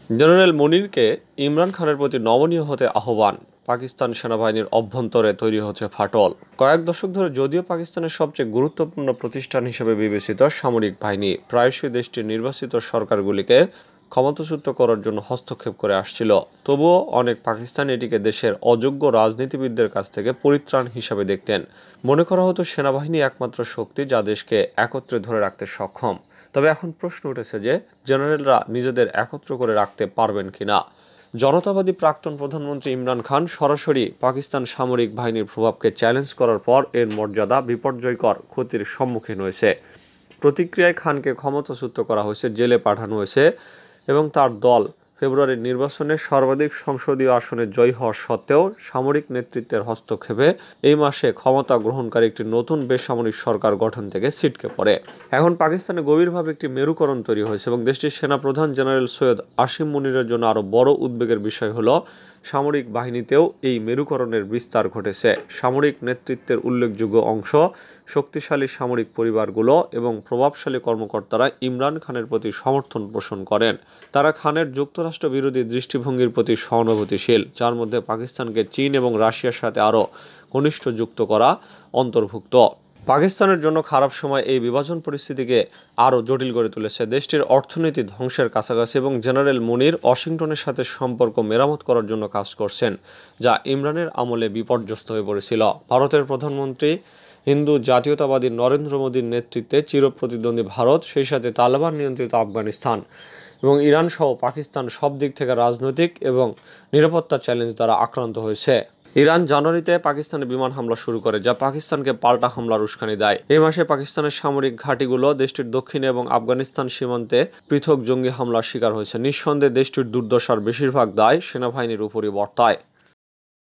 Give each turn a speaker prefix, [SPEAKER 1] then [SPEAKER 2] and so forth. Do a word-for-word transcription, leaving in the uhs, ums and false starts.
[SPEAKER 1] General মুনিরকে Imran খানের প্রতি নমনীয় হতে আহ্বান। পাকিস্তান সেনাবাহিনীর অভ্যন্তরে তৈরি হচ্ছে ফাটল। কয়েক দশক ধরে যদিও পাকিস্তানের সবচেয়ে গুরুত্বপূর্ণ প্রতিষ্ঠান হিসেবে বিবেচিত সামরিক বাহিনী প্রায়শই দেশটির নির্বাচিত সরকারগুলিকে ক্ষমতাচ্যুত করার জন্য হস্তক্ষেপ করে আসছিল, তবুও অনেক পাকিস্তানি এটিকে দেশের অযোগ্য রাজনীতিবিদদের কাছ থেকে পরিত্রাণ হিসাবে দেখতেন। মনে করা হতো সেনাবাহিনী একমাত্র শক্তি যা দেশকে একত্রে ধরে রাখতে সক্ষম। তবে এখন প্রশ্ন উঠেছে যে জেনারেলরা নিজেদের একত্র করে রাখতে পারবেন কিনা। জনতাবাদী প্রাক্তন প্রধানমন্ত্রী ইমরান খান সরাসরি পাকিস্তান সামরিক বাহিনীর প্রভাবকে চ্যালেঞ্জ করার পর এর মর্যাদা বিপর্যয়কর ক্ষতির সম্মুখীন হয়েছে। প্রতিক্রিয়ায় খানকে ক্ষমতাচ্যুত করা হয়েছে, জেলে পাঠানো হয়েছে এবং তার দল ফেব্রুয়ারির নির্বাচনে সর্বাধিক সংসদীয় আসনে জয়ী হওয়া সত্ত্বেও সামরিক নেতৃত্বের হস্তক্ষেপে এই মাসে ক্ষমতা গ্রহণকারী একটি নতুন বেসামরিক সরকার গঠন থেকে ছিটকে পড়ে। এখন পাকিস্তানে গভীরভাবে একটি মেরুকরণ তৈরি হয়েছে এবং দেশটির সেনাপ্রধান জেনারেল সৈয়দ আসিম মুনিরের জন্য আরও বড় উদ্বেগের বিষয় হলো সামরিক বাহিনীতেও এই মেরুকরণের বিস্তার ঘটেছে। সামরিক নেতৃত্বের উল্লেখযোগ্য অংশ, শক্তিশালী সামরিক পরিবারগুলো এবং প্রভাবশালী কর্মকর্তারা ইমরান খানের প্রতি সমর্থন পোষণ করেন। তারা খানের যুক্তরাষ্ট্র বিরোধী দৃষ্টিভঙ্গির প্রতি সহানুভূতিশীল, যার মধ্যে পাকিস্তানকে চীন এবং রাশিয়ার সাথে আরও ঘনিষ্ঠ যুক্ত করা অন্তর্ভুক্ত। পাকিস্তানের জন্য খারাপ সময় এই বিভাজন পরিস্থিতিকে আরও জটিল করে তুলেছে। দেশটির অর্থনীতি ধ্বংসের কাছাকাছি এবং জেনারেল মুনির ওয়াশিংটনের সাথে সম্পর্ক মেরামত করার জন্য কাজ করছেন, যা ইমরানের আমলে বিপর্যস্ত হয়ে পড়েছিল। ভারতের প্রধানমন্ত্রী হিন্দু জাতীয়তাবাদী নরেন্দ্র মোদীর নেতৃত্বে চিরপ্রতিদ্বন্দ্বী ভারত, সেই সাথে তালেবান নিয়ন্ত্রিত আফগানিস্তান এবং ইরান সহ পাকিস্তান সব দিক থেকে রাজনৈতিক এবং নিরাপত্তা চ্যালেঞ্জ দ্বারা আক্রান্ত হয়েছে। ইরান জানুয়ারিতে পাকিস্তানে বিমান হামলা শুরু করে, যা পাকিস্তানকে পাল্টা হামলার উস্কানি দেয়। এই মাসে পাকিস্তানের সামরিক ঘাঁটিগুলো দেশটির দক্ষিণে এবং আফগানিস্তান সীমান্তে পৃথক জঙ্গি হামলার শিকার হয়েছে। নিঃসন্দেহে দেশটির দুর্দশার বেশিরভাগ দায় সেনাবাহিনীর উপরই বর্তায়।